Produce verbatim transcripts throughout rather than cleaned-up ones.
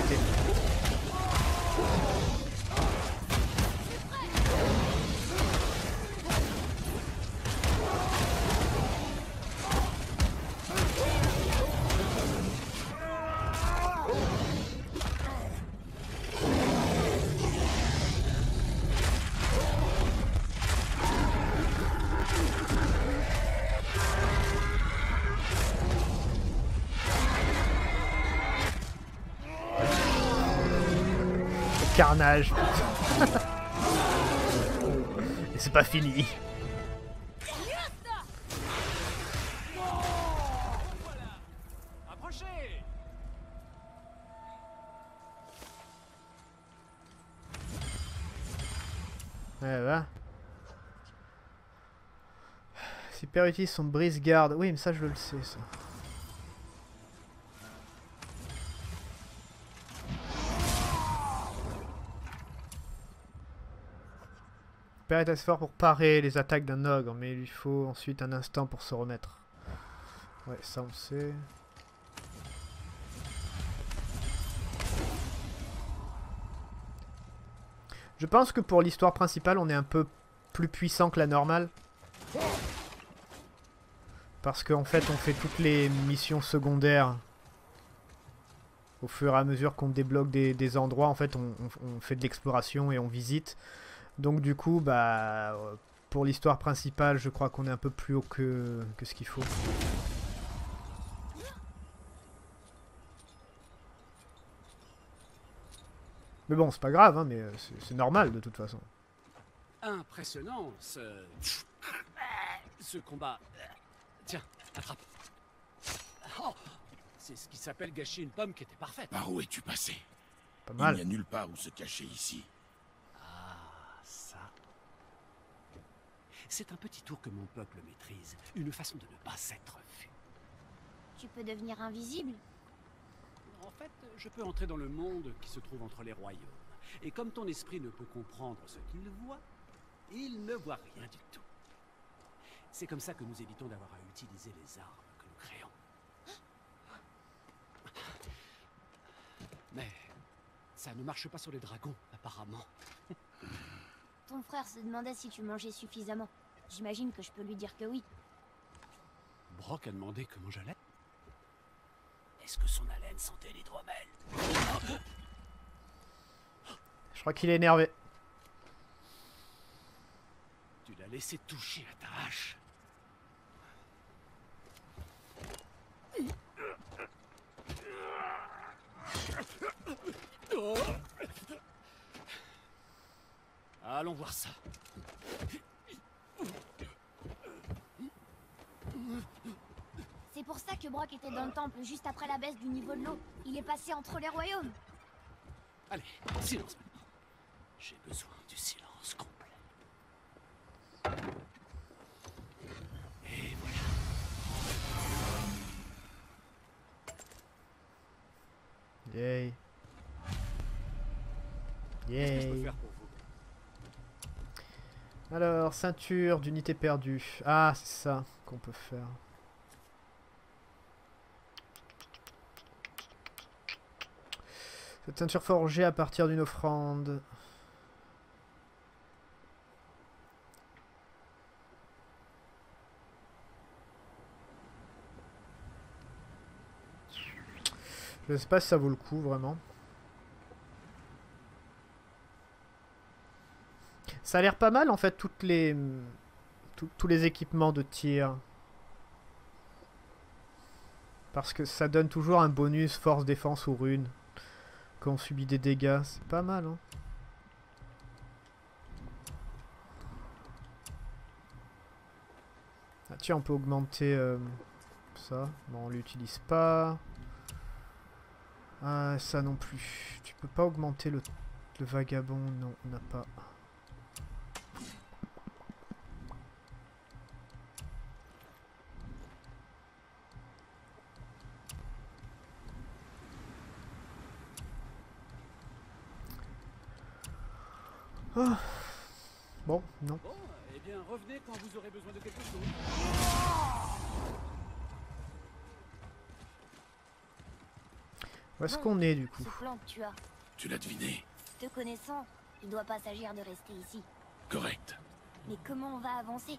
péter. Carnage. Et c'est pas fini. Ouais, va. Super utilise son brise-garde. Oui, mais ça, je le sais, ça. Super est assez fort pour parer les attaques d'un ogre, mais il lui faut ensuite un instant pour se remettre. Ouais, ça, on sait. Je pense que pour l'histoire principale, on est un peu plus puissant que la normale. Parce qu'en fait, on fait toutes les missions secondaires au fur et à mesure qu'on débloque des, des endroits. En fait, on, on, on fait de l'exploration et on visite. Donc du coup, bah, pour l'histoire principale, je crois qu'on est un peu plus haut que, que ce qu'il faut. Mais bon, c'est pas grave, hein, mais c'est normal de toute façon. Impressionnant, ce... ce combat. Tiens, attrape. Oh, c'est ce qui s'appelle gâcher une pomme qui était parfaite. Par où es-tu passé? Pas mal. Il n'y a nulle part où se cacher ici. Ah, ça. C'est un petit tour que mon peuple maîtrise. Une façon de ne pas s'être vu. Tu peux devenir invisible? En fait, je peux entrer dans le monde qui se trouve entre les royaumes. Et comme ton esprit ne peut comprendre ce qu'il voit, il ne voit rien du tout. C'est comme ça que nous évitons d'avoir à utiliser les armes que nous créons. Mais ça ne marche pas sur les dragons, apparemment. Ton frère se demandait si tu mangeais suffisamment. J'imagine que je peux lui dire que oui. Brock a demandé comment j'allais. Est-ce que son haleine sentait l'hydromel? Je crois qu'il est énervé. Tu l'as laissé toucher à ta hache. Allons voir ça. C'est pour ça que Brock était dans le temple juste après la baisse du niveau de l'eau. Il est passé entre les royaumes. Allez, silence maintenant. J'ai besoin du silence complet. Et voilà. Yay. Qu'est-ce que je peux Yay. faire pour vous? Alors, ceinture d'unité perdue. Ah, c'est ça qu'on peut faire. Cette ceinture forgée à partir d'une offrande. Je sais pas si ça vaut le coup vraiment. Ça a l'air pas mal en fait, toutes les tout- tous les équipements de tir. Parce que ça donne toujours un bonus force, défense ou rune quand on subit des dégâts. C'est pas mal, hein. Ah tiens, on peut augmenter euh, ça. Bon, on l'utilise pas. Ah, ça non plus. Tu peux pas augmenter le, le vagabond. Non, on n'a pas. Ah. Bon, non. Bon, eh bien, revenez quand vous aurez besoin de quelque chose. Où est-ce Bon, qu'on est du coup? Ce plan que tu as, Tu l'as deviné. te connaissant, il doit pas s'agir de rester ici. Correct. Mais comment on va avancer?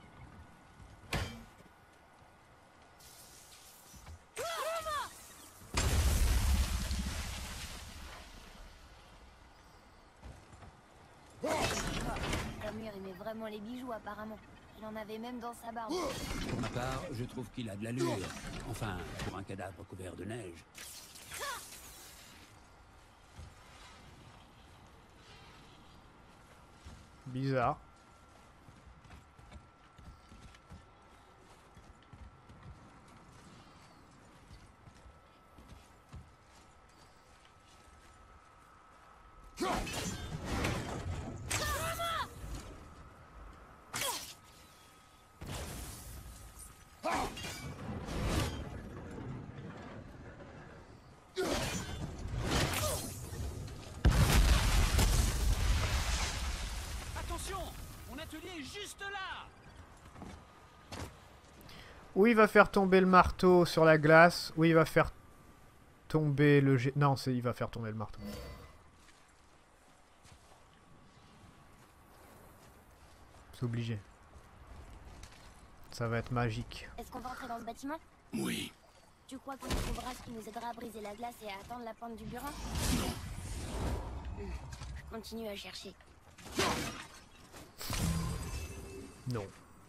Ramur aimait vraiment les bijoux apparemment. Il en avait même dans sa barbe. Pour ma part, je trouve qu'il a de l'allure. Enfin, pour un cadavre couvert de neige. Bizarre. Attention, mon atelier est juste là. Où il va faire tomber le marteau sur la glace, où il va faire tomber le jet... Non, c'est il va faire tomber le marteau. C'est obligé. Ça va être magique. Est-ce qu'on va entrer dans ce bâtiment? Oui. Tu crois qu'on trouvera ce qui nous aidera à briser la glace et à atteindre la pointe du burin? Non. Je continue à chercher. Non.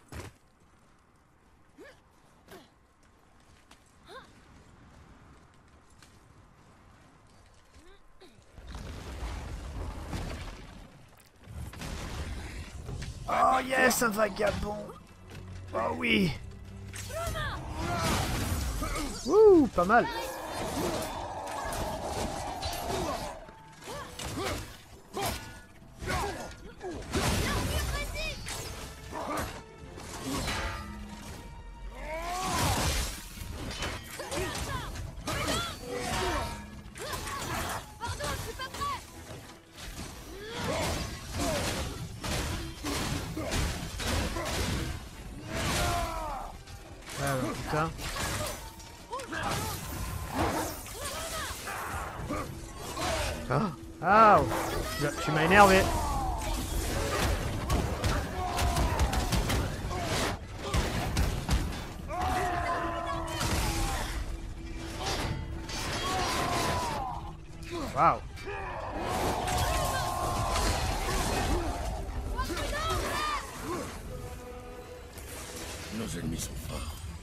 Oh yes, un vagabond. Oh oui. Ouh, pas mal. Ah bah, putain. Ah, ah, tu, tu m'as énervé. Waouh. Nos ennemis sont forts.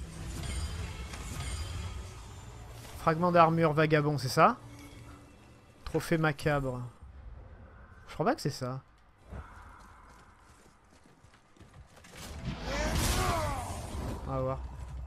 Fragment d'armure vagabond, c'est ça? Trophée macabre. Je crois pas que c'est ça. On va voir.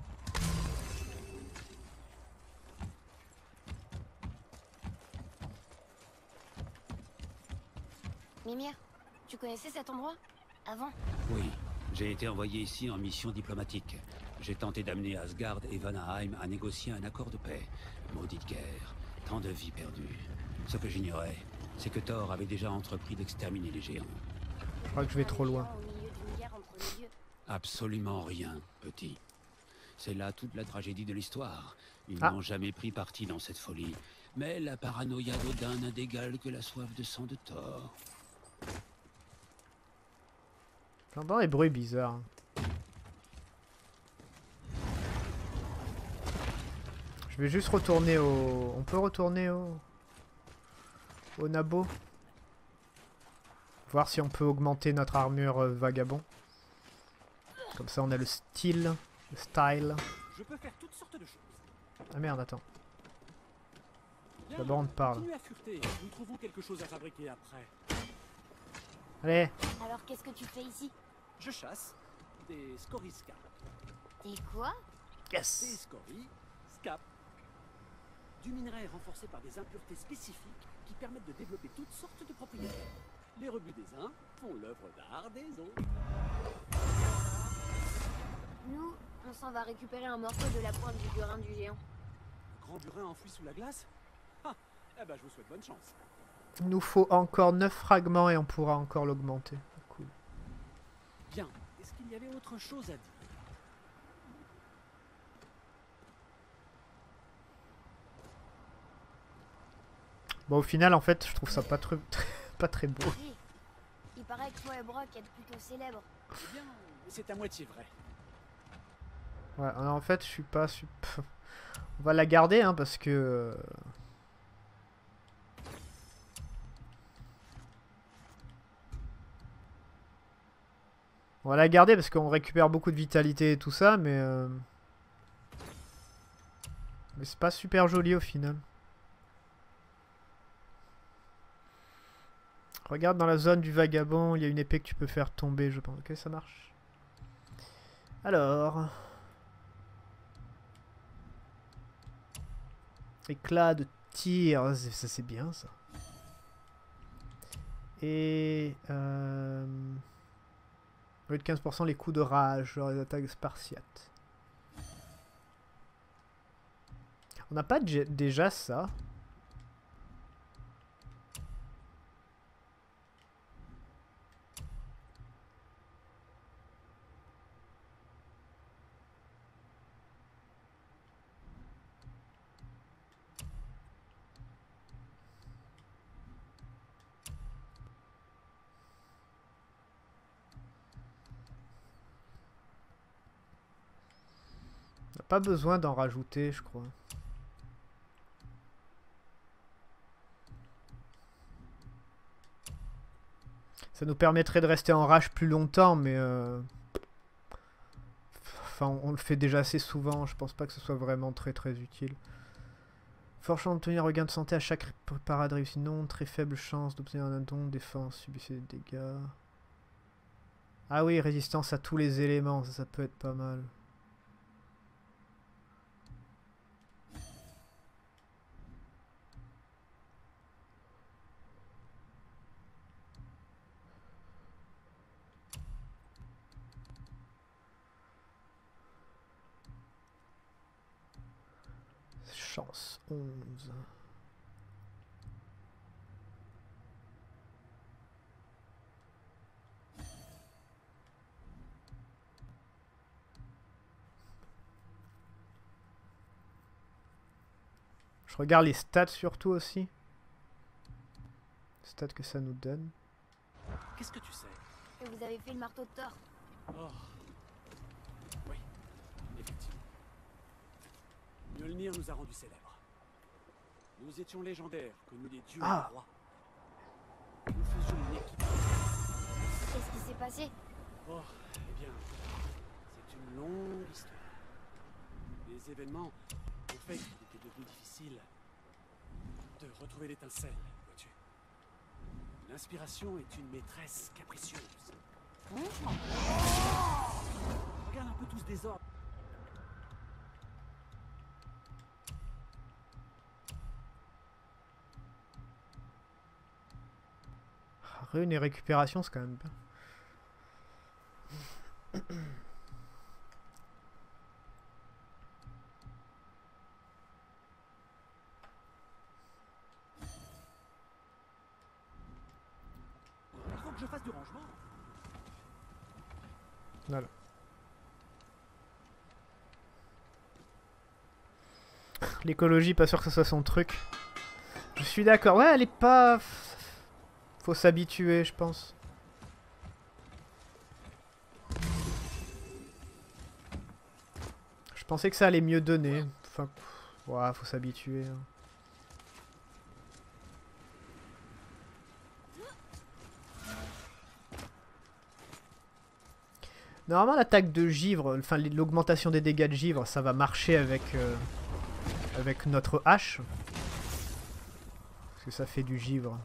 Mimir, tu connaissais cet endroit? Avant? Oui, j'ai été envoyé ici en mission diplomatique. J'ai tenté d'amener Asgard et Vanaheim à négocier un accord de paix. Maudite guerre, tant de vies perdues. Ce que j'ignorais, c'est que Thor avait déjà entrepris d'exterminer les géants. Je crois que je vais trop loin. Au milieu d'une guerre entre les dieux. Absolument rien, petit. C'est là toute la tragédie de l'histoire. Ils Ah. n'ont jamais pris parti dans cette folie. Mais la paranoïa d'Odin n'a d'égal que la soif de sang de Thor. J'entends des bruits bizarres. Je vais juste retourner au... On peut retourner au... Au Nabo. Voir si on peut augmenter notre armure euh, vagabond. Comme ça on a le style. Le style. Je peux faire toutes sortes de choses. Ah merde, attends. Bien, D'abord on te parle. continuez à fureter. Nous trouvons quelque chose à fabriquer après. Allez. Alors qu'est-ce que tu fais ici? Je chasse des scories scap. Des quoi? Des Yes. scories scap. Du minerai renforcé par des impuretés spécifiques qui permettent de développer toutes sortes de propriétés. Les rebuts des uns font l'œuvre d'art des autres. Nous, on s'en va récupérer un morceau de la pointe du burin du géant. Un grand burin enfoui sous la glace? Ah, eh ben je vous souhaite bonne chance. Il nous faut encore neuf fragments et on pourra encore l'augmenter. Cool. Bien, est-ce qu'il y avait autre chose à dire? Bon, au final, en fait, je trouve ça pas, très pas très beau. Oui. Il paraît que toi et Brock êtes plutôt célèbres. Eh bien, c'est à moitié vrai. Ouais, en fait, je suis pas... Super... On va la garder, hein, parce que... On va la garder parce qu'on récupère beaucoup de vitalité et tout ça, mais... Euh... Mais c'est pas super joli au final. Regarde dans la zone du vagabond, il y a une épée que tu peux faire tomber, je pense. Ok, ça marche. Alors... Éclat de tir, ça c'est bien ça. Et... Euh... De quinze pour cent les coups de rage, genre les attaques spartiates. On n'a pas déjà ça? On n'a pas besoin d'en rajouter, je crois. Ça nous permettrait de rester en rage plus longtemps, mais... Euh... Enfin, on le fait déjà assez souvent, je pense pas que ce soit vraiment très très utile. Fort chance d'obtenir un regain de santé à chaque parade réussie. Non, très faible chance d'obtenir un don, défense, subissez des dégâts. Ah oui, résistance à tous les éléments, ça, ça peut être pas mal. Chance onze. Je regarde les stats surtout aussi. Les stats que ça nous donne. Qu'est-ce que tu sais? Que vous avez fait le marteau de Thor. Oh. Oui, effectivement. Mjolnir nous a rendus célèbres. Nous étions légendaires, connus des dieux Ah. et des rois. Nous faisions une équipe. Qu'est-ce qui s'est passé? Oh, eh bien, c'est une longue histoire. Les événements ont fait qu'il était devenu difficile de retrouver l'étincelle, vois-tu. L'inspiration est une maîtresse capricieuse. Regarde un peu tout ce désordre. Rune et récupération, c'est quand même bien. Il faut que je fasse du rangement. Voilà. L'écologie, pas sûr que ce soit son truc. Je suis d'accord. Ouais, elle est pas... Faut s'habituer, je pense. Je pensais que ça allait mieux donner. Enfin, ouais, faut s'habituer. Hein. Normalement, l'attaque de givre, enfin l'augmentation des dégâts de givre, ça va marcher avec, euh, avec notre hache. Parce que ça fait du givre.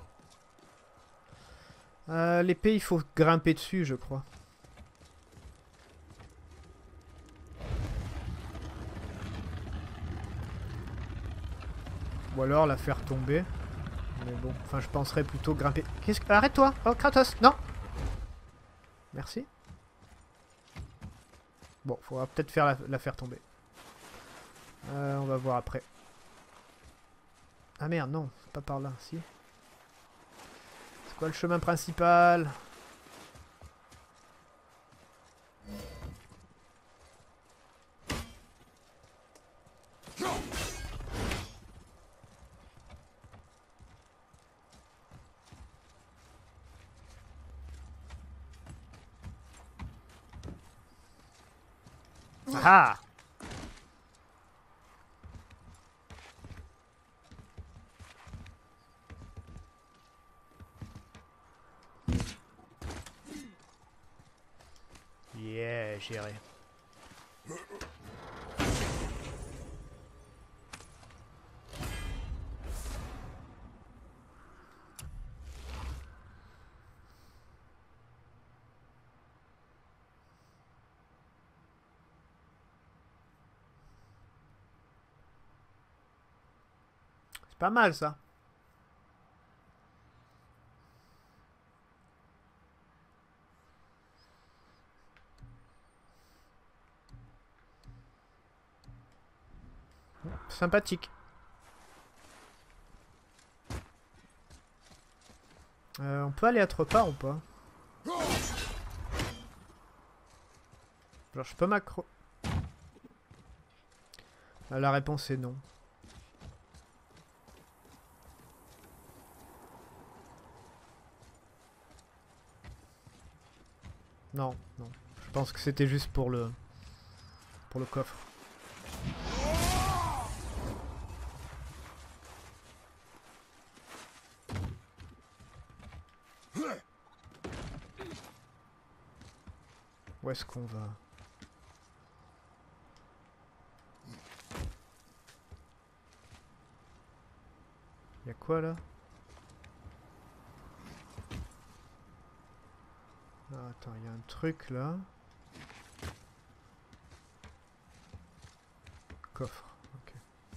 Euh, L'épée, il faut grimper dessus, je crois. Ou alors la faire tomber. Mais bon, enfin, je penserais plutôt grimper. Qu'est-ce que... Arrête-toi! Oh, Kratos! Non! Merci. Bon, faudra peut-être faire la, la faire tomber. Euh, on va voir après. Ah merde, non, c'est pas par là, si. C'est quoi le chemin principal? Ah! Yeah, géré. C'est pas mal ça. Sympathique. Euh, on peut aller autre part ou pas? Genre je peux m'accro... Ah, la réponse est non. Non, non. Je pense que c'était juste pour le... pour le coffre. Où est-ce qu'on va? Y'a quoi là? Ah, attends, il y a un truc là. Coffre, ok.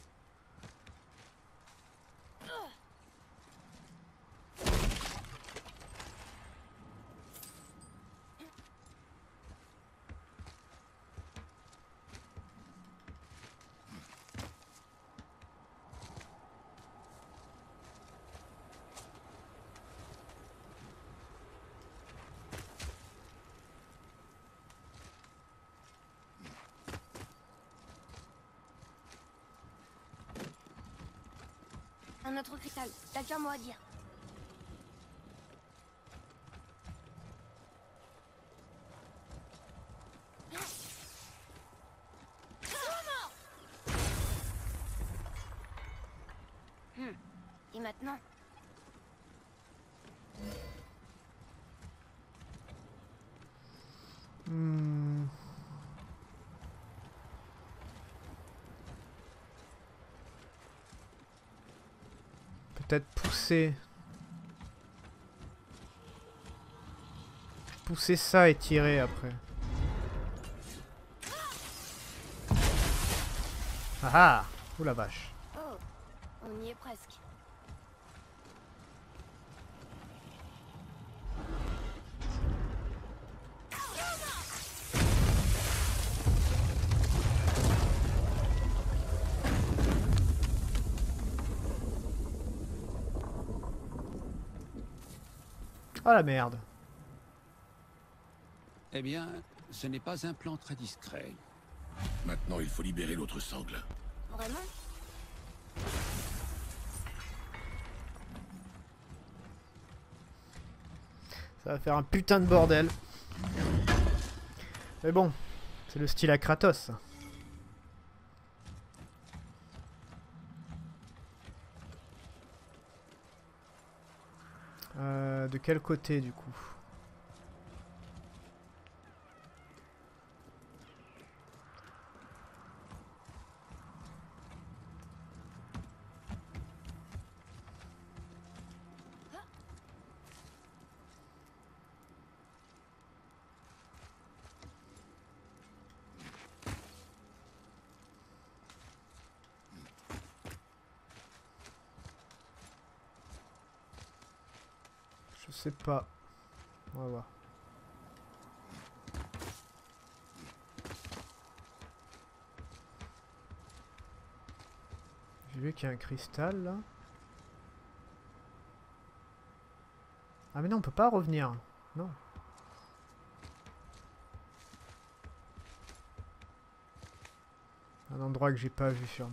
Un autre cristal, t'as qu'un mot à dire. Hmm. Et maintenant? Hmm. Peut-être pousser. Pousser ça et tirer après. Ah ah! Ouh la vache. Oh, on y est presque. Oh la merde. Eh bien, ce n'est pas un plan très discret. Maintenant, il faut libérer l'autre sangle. Vraiment? Ça va faire un putain de bordel. Mais bon, c'est le style à Kratos. Ça. Euh, de quel côté du coup? Je sais pas. On va voir. J'ai vu qu'il y a un cristal là. Ah mais non, on peut pas revenir. Non. Un endroit que j'ai pas vu sûrement.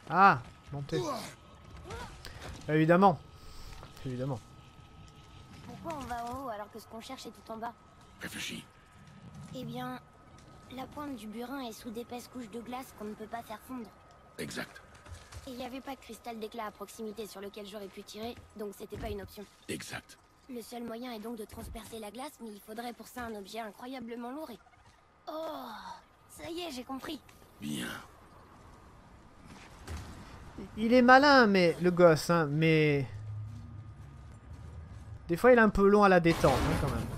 Ah, monter. Évidemment. Évidemment. Pourquoi on va en haut alors que ce qu'on cherche est tout en bas? Réfléchis. Eh bien, la pointe du burin est sous d'épaisses couches de glace qu'on ne peut pas faire fondre. Exact. Et il n'y avait pas de cristal d'éclat à proximité sur lequel j'aurais pu tirer, donc c'était pas une option. Exact. Le seul moyen est donc de transpercer la glace, mais il faudrait pour ça un objet incroyablement lourd et... Oh, ça y est, j'ai compris. Bien. Il est malin, mais le gosse, hein, mais... Des fois, il est un peu long à la détente, hein, quand même.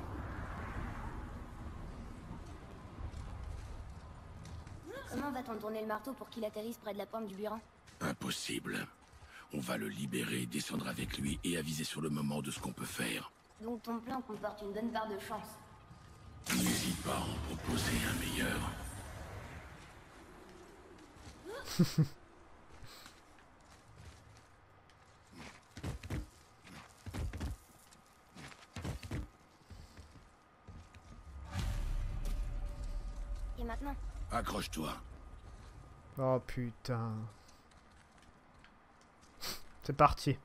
Comment va-t-on tourner le marteau pour qu'il atterrisse près de la pointe du burin? Impossible. On va le libérer, descendre avec lui et aviser sur le moment de ce qu'on peut faire. Donc ton plan comporte une bonne part de chance. N'hésite pas à en proposer un meilleur. Et maintenant? Accroche-toi. Oh putain. C'est parti.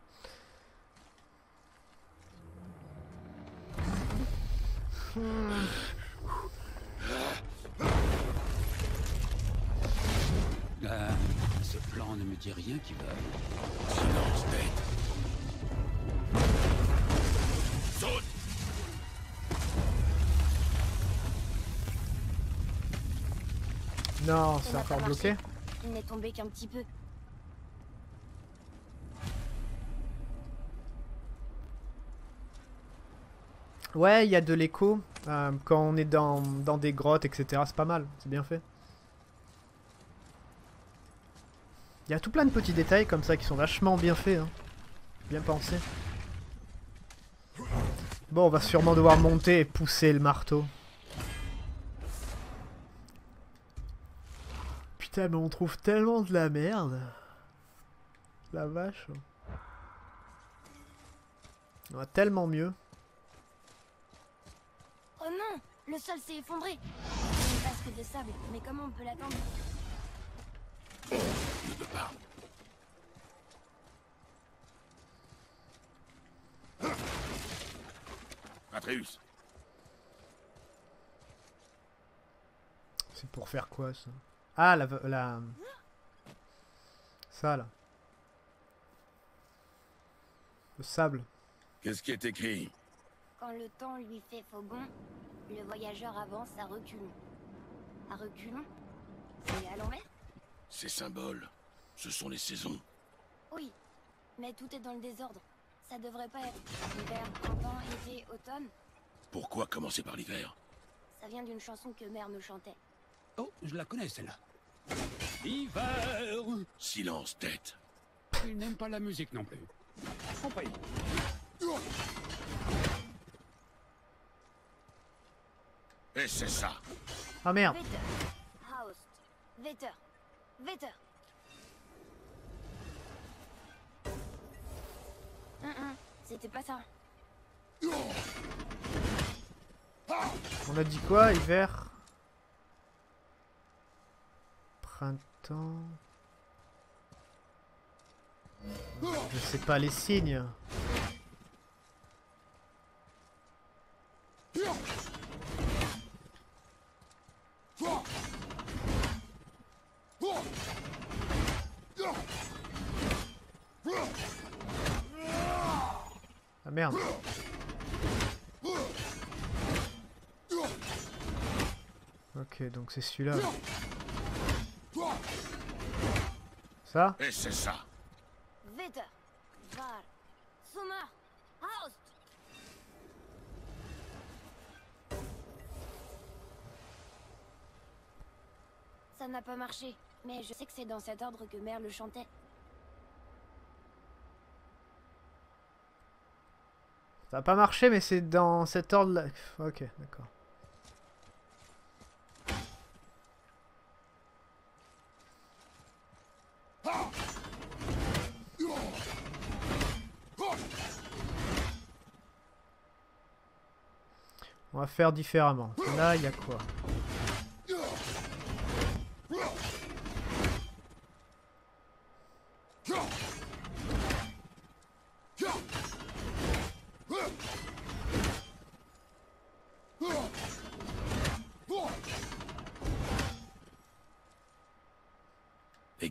Euh, ce plan ne me dit rien qui va. Silence, tête. Saute. Non, Ça c'est n'a encore pas bloqué. marché. Il n'est tombé qu'un petit peu. Ouais, il y a de l'écho euh, quand on est dans, dans des grottes, et cetera. C'est pas mal, c'est bien fait. Il y a tout plein de petits détails comme ça qui sont vachement bien faits. Hein. Bien pensés. Bon, on va sûrement devoir monter et pousser le marteau. Putain, mais on trouve tellement de la merde. La vache. On va tellement mieux. Oh non! Le sol s'est effondré! Il ne passe que de sable, mais comment on peut l'attendre? Ne peux pas. Atreus. C'est pour faire quoi ça? Ah, la, la... Ça là. Le sable. Qu'est-ce qui est écrit? Quand le temps lui fait faux bond, le voyageur avance à reculons. À reculons? C'est à l'envers? Ces symboles, ce sont les saisons. Oui, mais tout est dans le désordre. Ça devrait pas être hiver, printemps, été, automne. Pourquoi commencer par l'hiver? Ça vient d'une chanson que mère me chantait. Oh, je la connais celle-là. Hiver. Silence, tête. Il n'aime pas la musique non plus. Compris. Et c'est ça. Ah merde. Vetter. Haust. Vetter. Vetter. Hum, hum, c'était pas ça. On a dit quoi? Hiver. Printemps. Je sais pas les signes. Ah merde. Ok, donc c'est celui-là. Ça? Et c'est ça. Vetter. Var. Summer. Haust. Ça n'a pas marché, mais je sais que c'est dans cet ordre que mère le chantait. Ça a pas marché, mais c'est dans cet ordre-là. Ok, d'accord. On va faire différemment. Là, il y a quoi?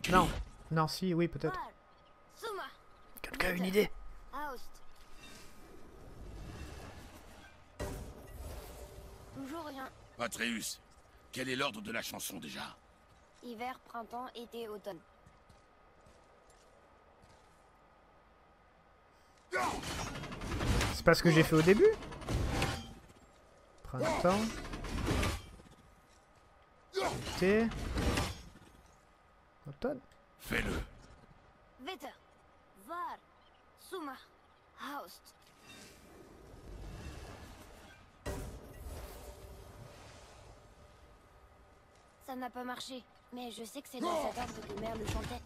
écrit. Non. Non, si, oui, peut-être. Var, Suma, Quelqu'un a une idée? Haust. Toujours rien. Atreus, quel est l'ordre de la chanson déjà? Hiver, printemps, été, automne. C'est pas ce que j'ai fait au début? Printemps. Été. Automne. Fais-le. Vetter, Var, Suma, Haust. Ça n'a pas marché, mais je sais que c'est dans cet ordre que Mère le chantait.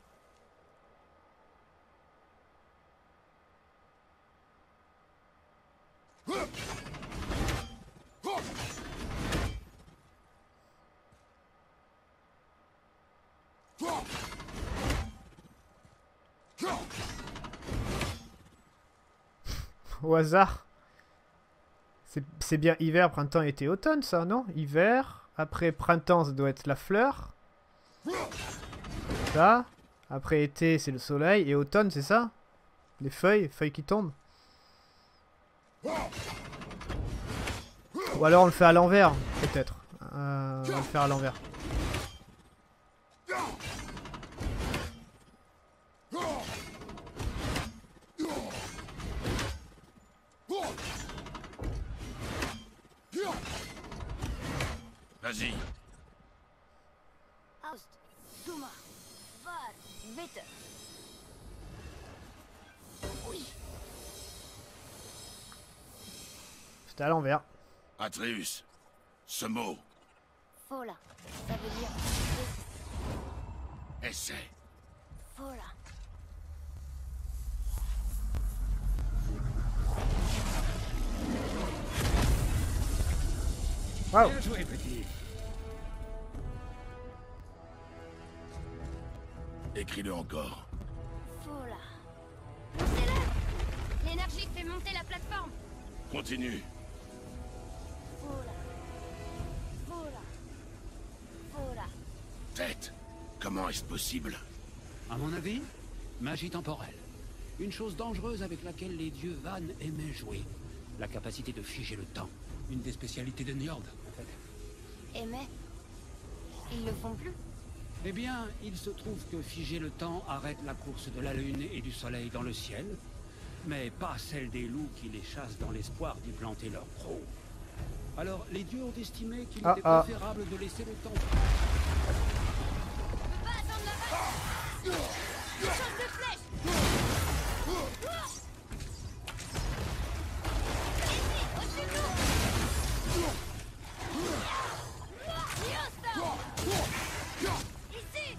Au hasard. C'est bien hiver, printemps, été, automne, ça, non? Hiver. Après printemps, ça doit être la fleur. Ça. Après été, c'est le soleil. Et automne, c'est ça? Les feuilles, feuilles qui tombent. Ou alors on le fait à l'envers, peut-être. Euh, on va le faire à l'envers. Vas-y. Haust, Suma, Var, Vetter. Oui. C'était à l'envers. Atreus, ce mot, Fola, ça veut dire essaie. Fola. Wow. Bien joué, petit. Écris-le encore. Fola. Poussez-le. L'énergie fait monter la plateforme. Continue. Fola. Fola. Fola. Tête, comment est-ce possible? À mon avis, magie temporelle. Une chose dangereuse avec laquelle les dieux Van aimaient jouer. La capacité de figer le temps. Une des spécialités de Njord, en fait. Et mais ils le font plus. Eh bien, il se trouve que figer le temps arrête la course de la lune et du soleil dans le ciel, mais pas celle des loups qui les chassent dans l'espoir d'y planter leur proie. Alors, les dieux ont estimé qu'il Ah, était ah. préférable de laisser le temps. On peut pas attendre la vague. Chose de flèche. Ici, au-dessus de nous. Ici.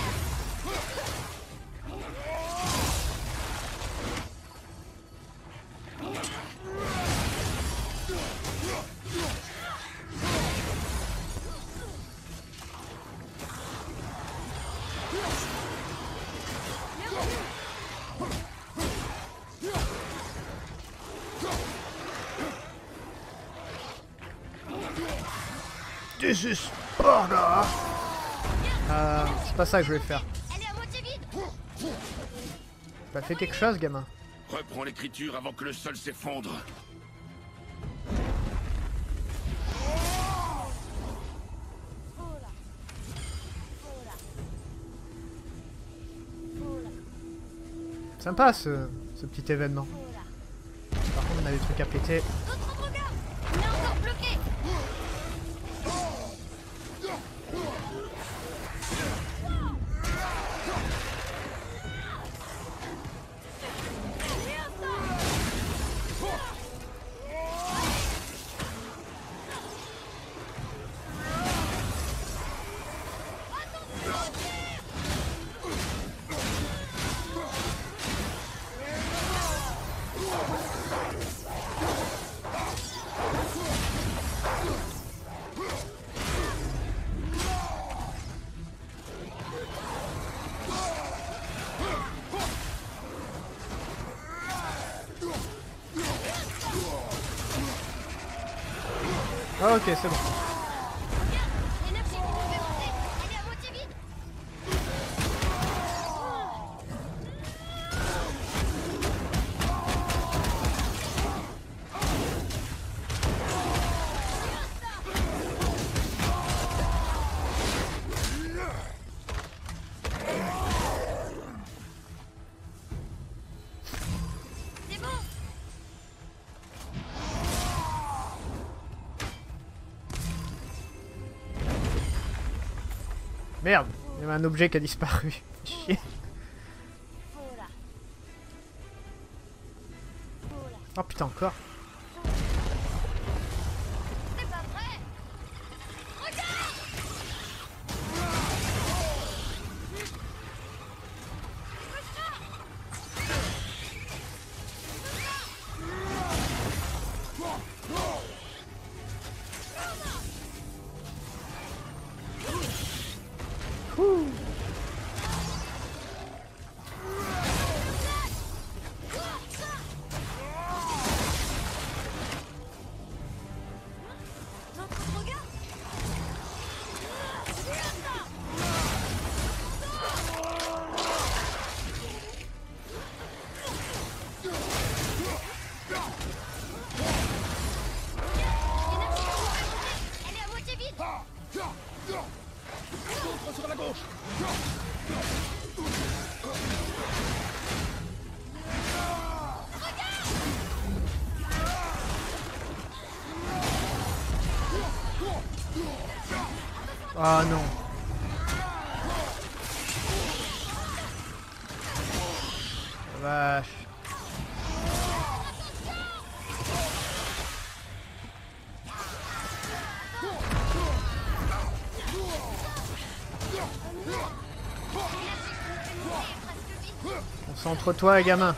This is Sparta. Euh, c'est pas ça que je vais faire. Elle est à moitié vide. Bah fais quelque chose, gamin. Reprends l'écriture avant que le sol s'effondre. Fola. Fola. Fola. Sympa ce, ce petit événement. Fola. Par contre, on a des trucs à péter. D'autres regards. Il est encore bloqué. Ah, ok, c'est bon. Regarde, l'énergie qui nous fait monter. Elle est à moitié vide. Merde, il y avait un objet qui a disparu. Chier. Voilà. Voilà. Oh putain, encore. C'est pas vrai. Regarde. Elle est à moitié vide. Contre sur la gauche. Ah non. Vache. Concentre-toi, gamin.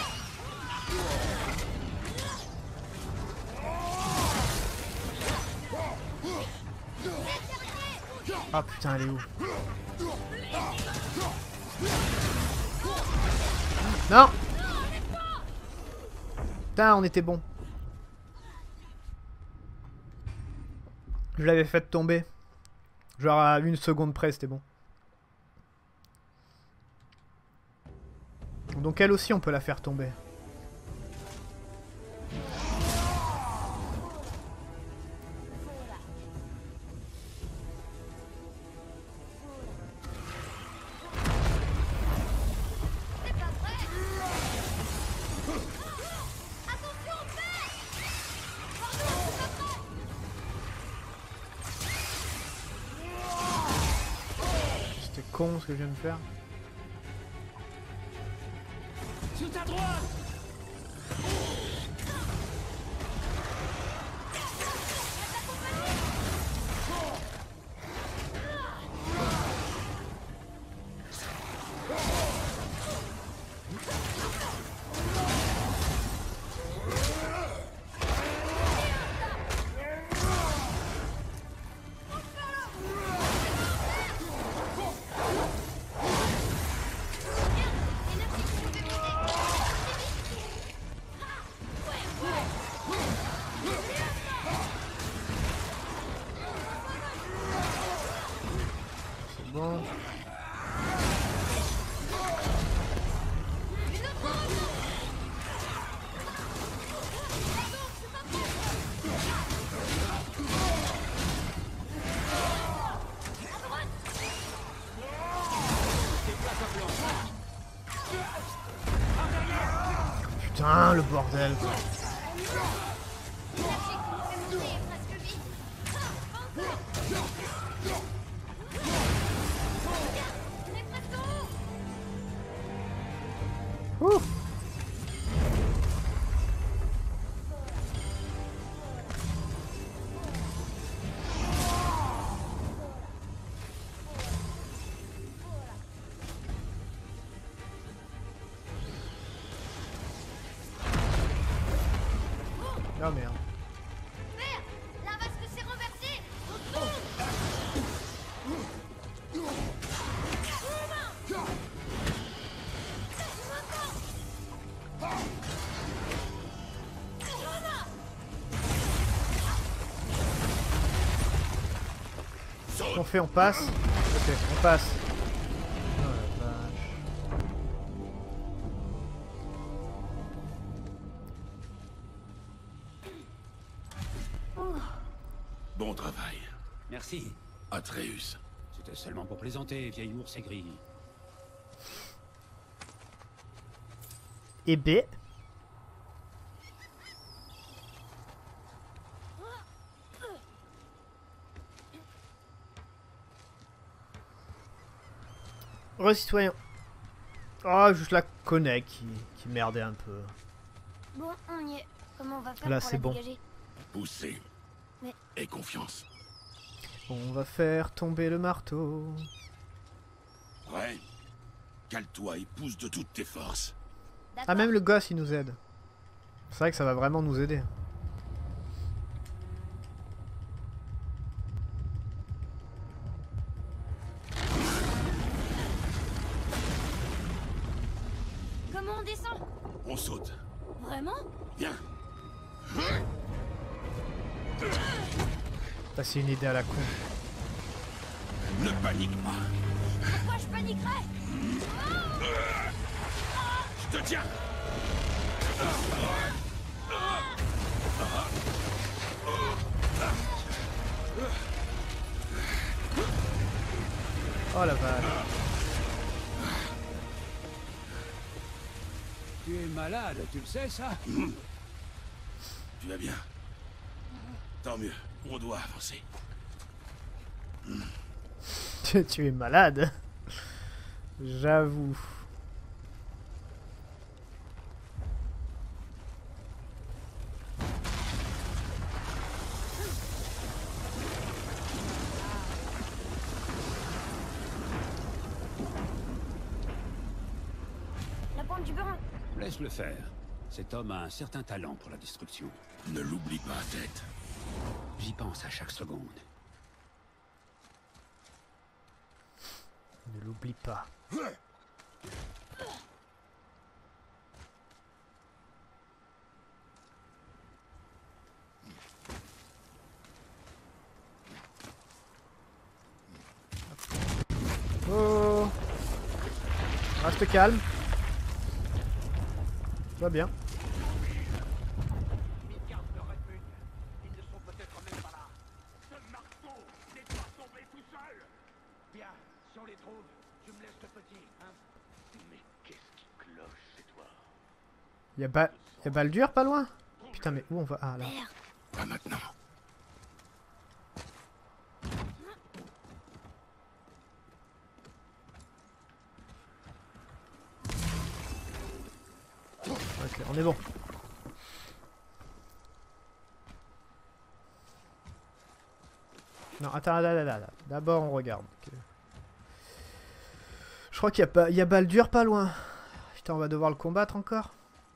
Ah putain, elle est où? Non! Putain, on était bon. Je l'avais fait tomber. Genre à une seconde près, c'était bon. Donc elle aussi, on peut la faire tomber. C'est pas vrai. Attention, père. Pardon, c'est pas vrai. C'était con ce que je viens de faire. Sur ta droite. C'est bon. Putain, le bordel. Ouh. Oh merde. Père, la vasque s'est renversée. Qu'est-ce qu'on fait? On passe? Ok, on passe. Oh la vache. Bon travail. Merci. Atreus. C'était seulement pour plaisanter, vieille ours aigrie. Et B. Re-citoyen. Oh, juste la connect qui, qui merdait un peu. Bon, on y est. Comment on va faire Là, pour c'est la bon. dégager? Poussez. Mais- Aie confiance. On va faire tomber le marteau. Prêt? Cale-toi et pousse de toutes tes forces. Ah, D'accord. même le gosse, il nous aide. C'est vrai que ça va vraiment nous aider. Comment on descend? On saute. Vraiment? Viens. Ça, c'est une idée à la con. Ne panique pas. Pourquoi je paniquerais? Je te tiens. Oh la vache. Tu es malade, tu le sais ça? Tu vas bien. Tant mieux. On doit avancer. Tu es malade. J'avoue. La pointe du burin. Laisse-le faire. Cet homme a un certain talent pour la destruction. Ne l'oublie pas, tête. J'y pense à chaque seconde. Ne l'oublie pas. Oh. Reste calme. Tout va bien. Midgard me répugne. Ils ne sont peut-être même pas là. Ce marteau n'est pas tombé tout seul. Bien, si on les trouve, tu me laisses le petit, hein? Mais qu'est-ce qui cloche chez toi? Y'a ba... y a Baldur pas loin? Putain, mais où on va? Ah là. Merde. Pas maintenant. Ok, on est bon. Non, attends, attends, attends, attends. D'abord on regarde. Ok. Je crois qu'il y a pas, il y a Baldur pas loin. Putain, on va devoir le combattre encore.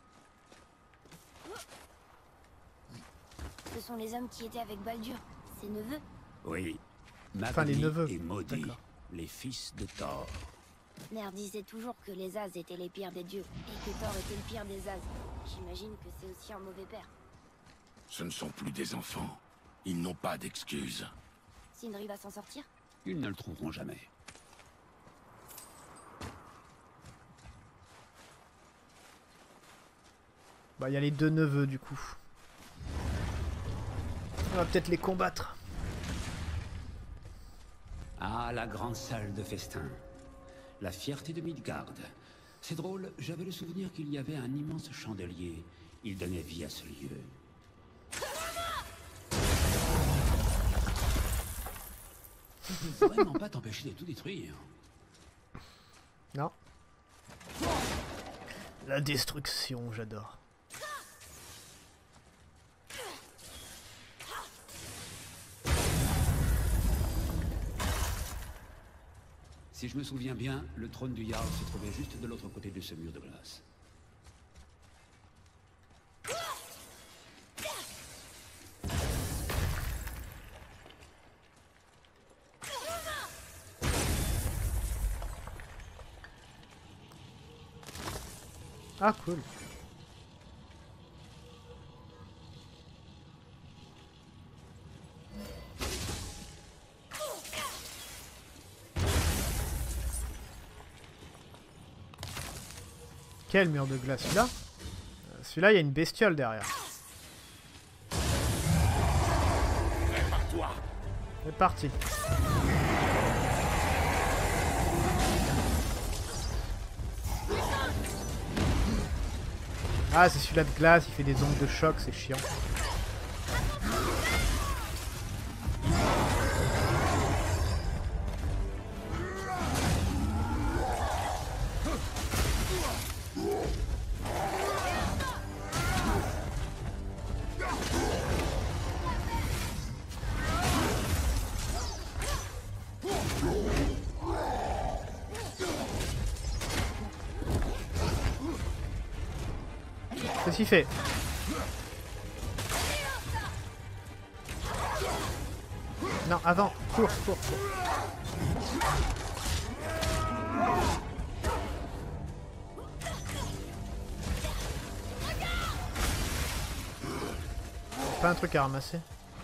Ce sont les hommes qui étaient avec Baldur. Ses neveux. Oui. Enfin, les Magni neveux. et Maudit, D'accord. les fils de Thor. Mère disait toujours que les As étaient les pires des dieux et que Thor était le pire des As. J'imagine que c'est aussi un mauvais père. Ce ne sont plus des enfants. Ils n'ont pas d'excuses. Sindri va s'en sortir? Ils ne le trouveront jamais. Bah, il y a les deux neveux du coup. On va peut-être les combattre. Ah, la grande salle de festin. La fierté de Midgard. C'est drôle, j'avais le souvenir qu'il y avait un immense chandelier. Il donnait vie à ce lieu. Je peux vraiment pas t'empêcher de tout détruire. Non. La destruction, j'adore. Si je me souviens bien, le trône du Jarl se trouvait juste de l'autre côté de ce mur de glace. Ah, cool. Quel mur de glace? Celui-là? Euh, Celui-là, il y a une bestiole derrière. Prépare-toi. C'est parti. Ah, c'est celui-là de glace, il fait des ondes de choc, c'est chiant. Qu'est-ce qu'il fait? Non, avant, cours, cours, cours. Pas un truc à ramasser.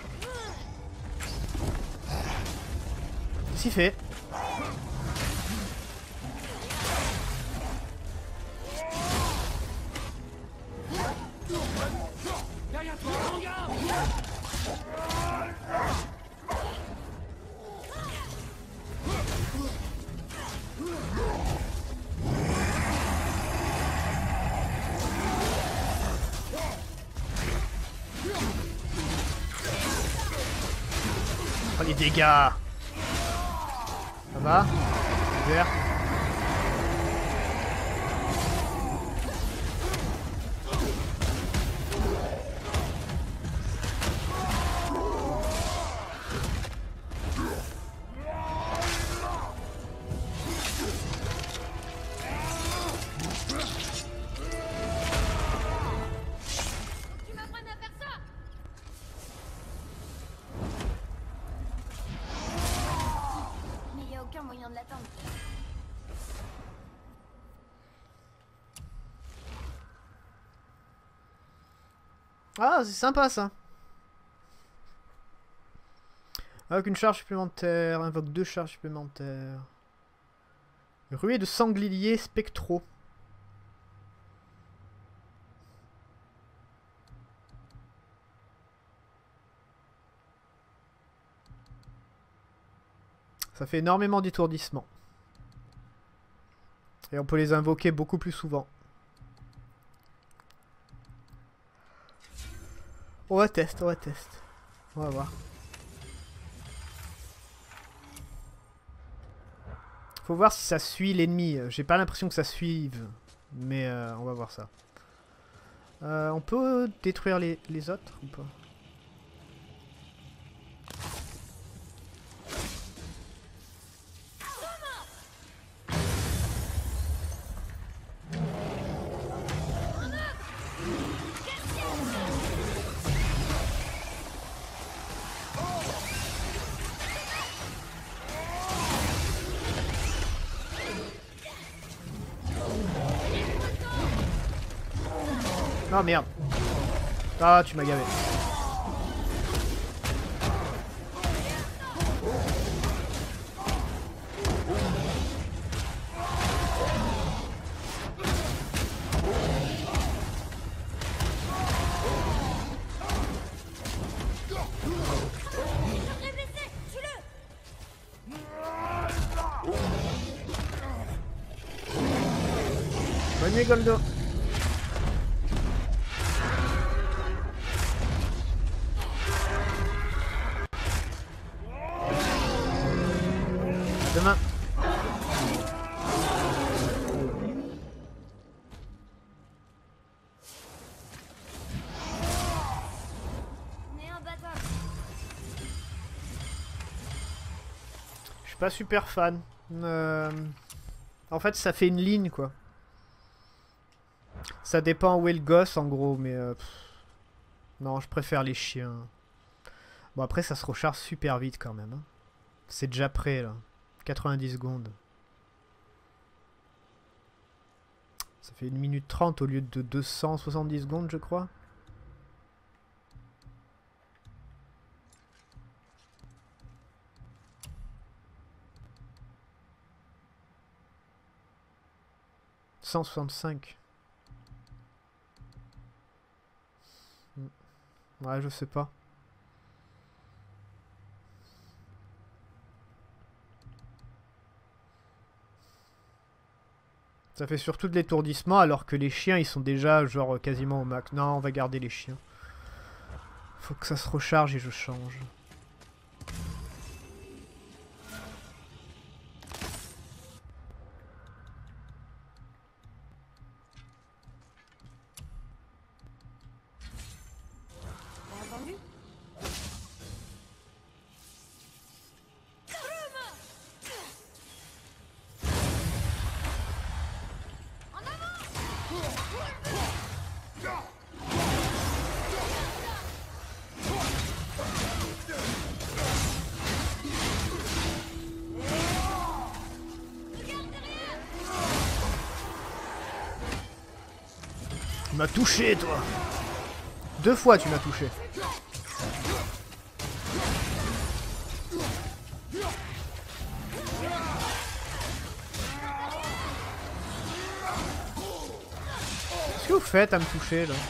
Qu'est-ce qu'il fait? Derrière toi, mon gars! Oh les dégâts! Ça va? Vert. Tu m'apprenais à faire ça? Mais y a aucun moyen de l'atteindre. Ah, c'est sympa ça. Invoque une charge supplémentaire. Invoque deux charges supplémentaires. Ruée de sangliers spectraux. Ça fait énormément d'étourdissement. Et on peut les invoquer beaucoup plus souvent. On va tester, on va tester. On va voir. Faut voir si ça suit l'ennemi. J'ai pas l'impression que ça suive. Mais euh, on va voir ça. Euh, on peut détruire les, les autres ou pas? Oh merde. Ah, tu m'as gavé. Bonne nuit, Goldo. Demain. On est un bâtard. Je suis pas super fan. Euh... En fait, ça fait une ligne, quoi. Ça dépend où est le gosse, en gros, mais... Euh... pff. Non, je préfère les chiens. Bon, après, ça se recharge super vite, quand même. Hein. C'est déjà prêt, là. quatre-vingt-dix secondes. Ça fait une minute trente au lieu de deux cent soixante-dix secondes, je crois. cent soixante-cinq. Ouais, je sais pas. Ça fait surtout de l'étourdissement alors que les chiens ils sont déjà genre quasiment au max. Non, on va garder les chiens. Faut que ça se recharge et je change. T'as entendu? m'as touché, toi. Deux fois, tu m'as touché. Qu'est-ce que vous faites à me toucher, là?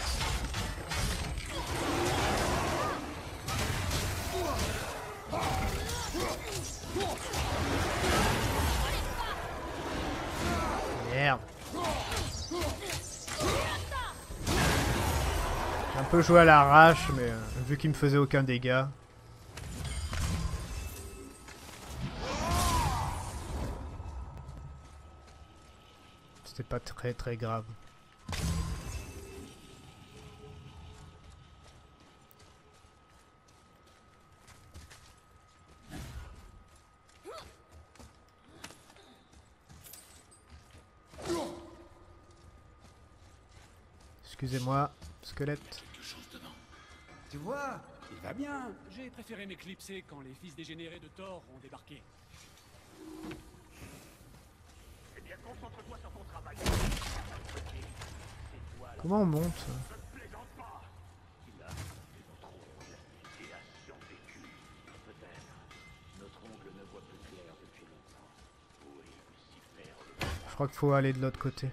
Merde. J'ai un peu joué à l'arrache, mais euh, vu qu'il me faisait aucun dégât. C'était pas très très grave. Excusez-moi, squelette. Tu vois, il va bien. J'ai préféré m'éclipser quand les fils dégénérés de Thor ont débarqué. Eh bien, concentre-toi sur ton travail. Comment on monte? Ne plaisante pas. Il a fait notre ongle et a survécu. Peut-être. Notre ongle ne voit plus clair depuis longtemps. Oui, Lucifer le... Je crois qu'il faut aller de l'autre côté.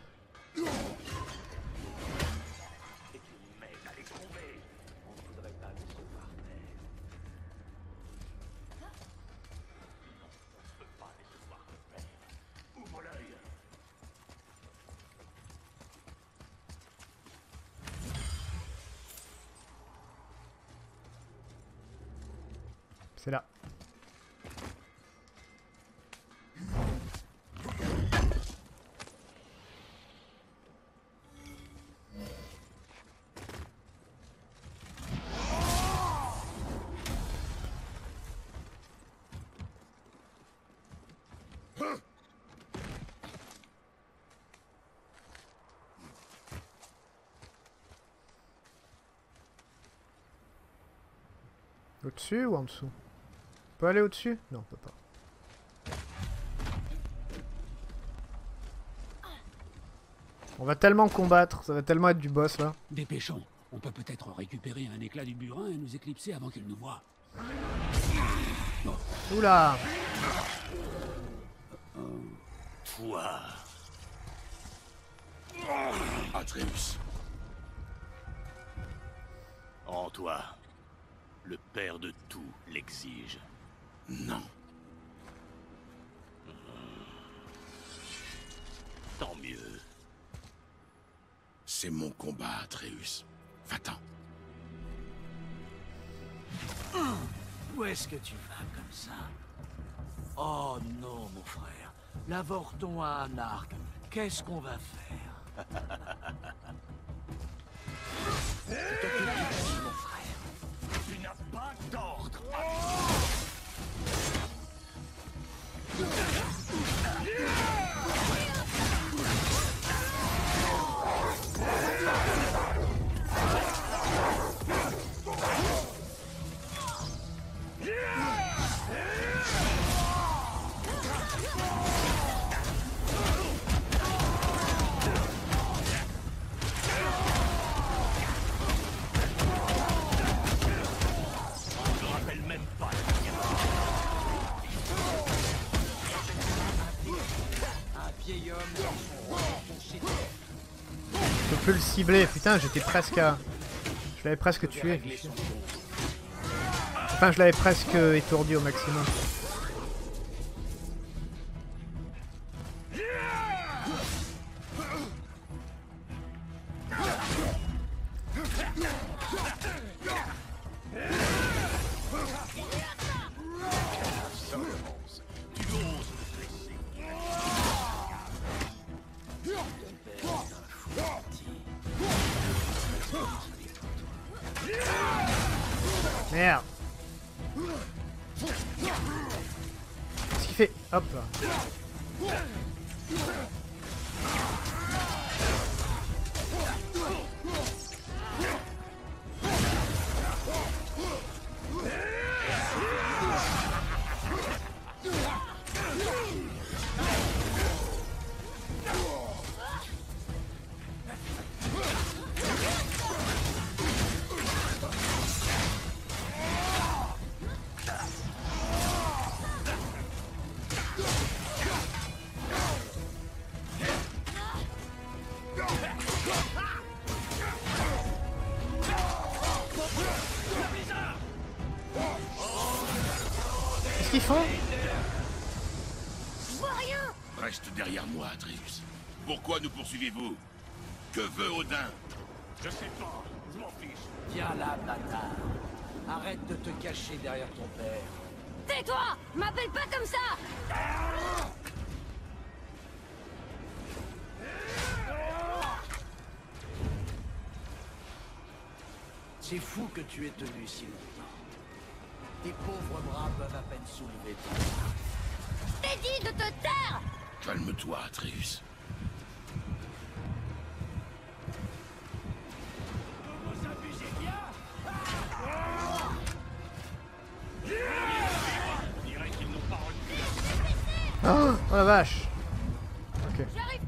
C'est là. Au-dessus ou en dessous? On peut aller au-dessus? Non, on peut pas. On va tellement combattre, ça va tellement être du boss là. Dépêchons. On peut peut-être récupérer un éclat du burin et nous éclipser avant qu'il nous voie. Oula! Toi. Atreus. En toi. Le père de tout l'exige. Non. Tant mieux. C'est mon combat, Atreus. Va-t'en. Où est-ce que tu vas comme ça? Oh non, mon frère. L'avorton a un arc. Qu'est-ce qu'on va faire? Mon frère. Tu n'as pas d'ordre. Je peux plus le cibler, putain, j'étais presque à... Je l'avais presque tué. Enfin, je l'avais presque étourdi au maximum. Merde. Qu'est-ce qu'il fait? Hop là. Qu'est-ce qu'ils font? Je vois rien. Reste derrière moi, Atreus. Pourquoi nous poursuivez-vous? Que veut Odin? Je sais pas, je m'en fiche. Viens là, bâtard. Arrête de te cacher derrière ton père. Tais-toi. M'appelle pas comme ça. C'est fou que tu aies tenu si longtemps. Tes pauvres bras peuvent à peine soulever ton bras. T'ai dit de te taire. Calme-toi, Atreus. Vous vous abusez bien. On dirait qu'ils n'ont pas retenu. Oh, oh la vache. Ok. J'arrive